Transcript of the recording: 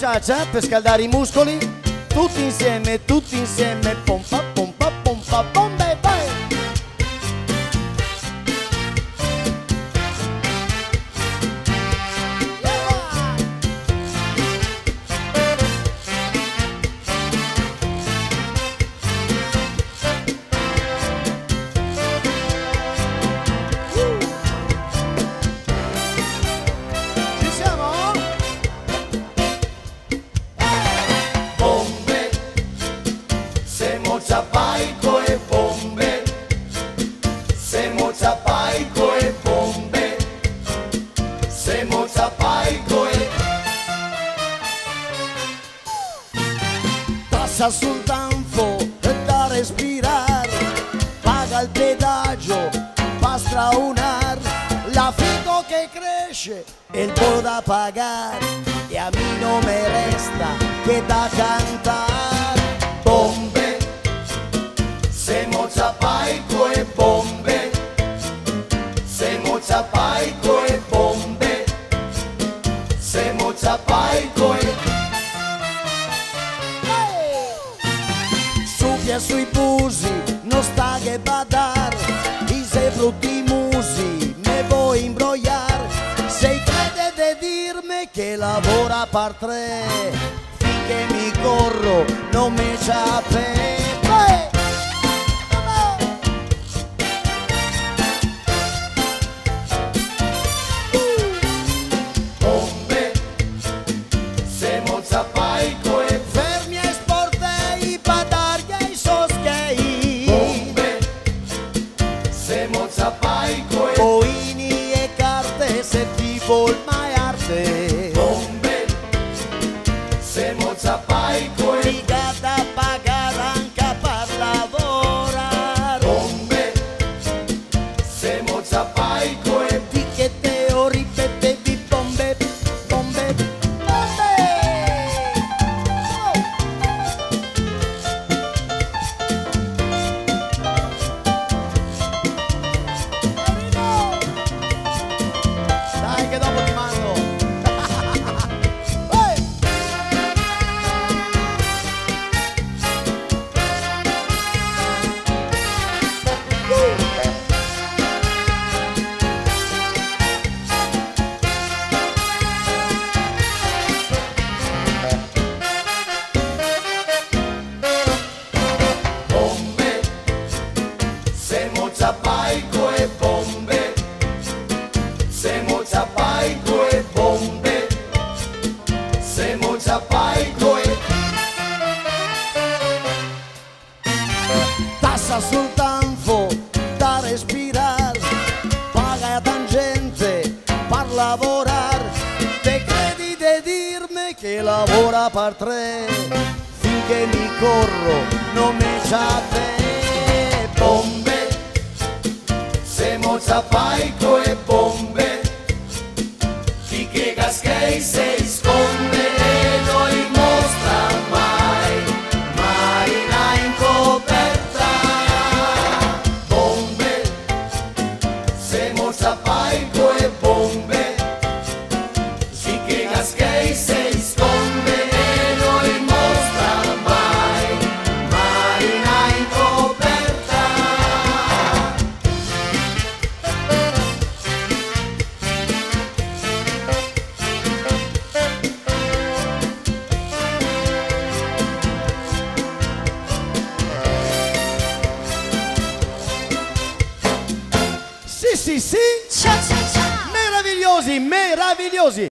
cha-cha per scaldare i muscoli, tutti insieme, pompa, pompa, pompa, bombe, vai! Zapaico e bombe, siamo zapaico e bombe, siamo zapaico e... Passa sul tanfo da respirare, paga il pedaggio, va a straunar, la fico che cresce e il po' da pagare, e a me non me resta che da cantare. Bombe, siamo zapaico e bombe, siamo zapaico e bombe, siamo zapaico e... Suffia sui busi, non sta che badar, i sei brutti musi, me vuoi imbrogliar, sei crede de dirmi che lavora per tre, finché mi corro non mi c'ha pe. Bombe, siamo zapaico e... Fermi e sportei, badarghe e soschei. Bombe, siamo zapaico e... Poini e carte se ti vuol mai arte. Bombe, siamo zapaico e... Mica da pagare anche per lavorare. Bombe, siamo zapaico e... Di che te o ripetevi bombe, bombe, bombe. Dai che dopo ti mando. Bombe, siamo zapaico e bombe, siamo zapaico e bombe, siamo zapaico e... Tassa sul tanfo da respirare, paga a tangente per lavorare, te credi di dirmi che lavora per tre, finché mi corro non mi c'ha te. Bombe, siamo zapaico e bombe, chi che caschei si sconde e non mostra mai, marina in coperta. Bombe, siamo zapaico e bombe, chi che caschei si sconde e non mostra mai, marina in coperta. Sì, sì, sì, meravigliosi, meravigliosi.